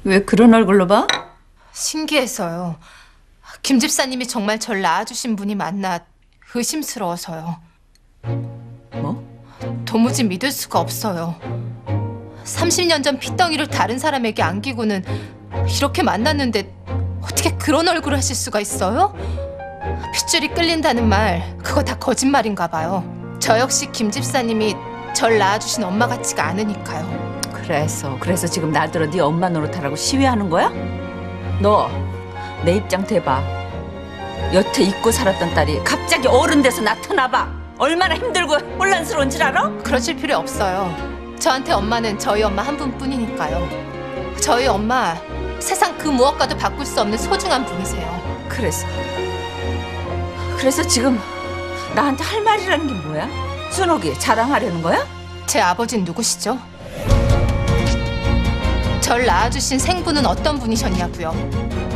왜 그런 얼굴로 봐? 신기해서요. 김 집사님이 정말 절 낳아주신 분이 맞나 의심스러워서요. 뭐? 도무지 믿을 수가 없어요. 30년 전 핏덩이를 다른 사람에게 안기고는 이렇게 만났는데 어떻게 그런 얼굴을 하실 수가 있어요? 핏줄이 끌린다는 말, 그거 다 거짓말인가 봐요. 저 역시 김 집사님이 절 낳아주신 엄마 같지가 않으니까요. 그래서 지금 나더러 네 엄마 노릇하라고 시위하는 거야? 너 내 입장 대봐. 여태 잊고 살았던 딸이 갑자기 어른 돼서 나타나봐. 얼마나 힘들고 혼란스러운 줄 알아? 그러실 필요 없어요. 저한테 엄마는 저희 엄마 한 분뿐이니까요. 저희 엄마 세상 그 무엇과도 바꿀 수 없는 소중한 분이세요. 그래서 지금 나한테 할 말이라는 게 뭐야? 순옥이 자랑하려는 거야? 제 아버지는 누구시죠? 절 낳아주신 생부는 어떤 분이셨냐고요?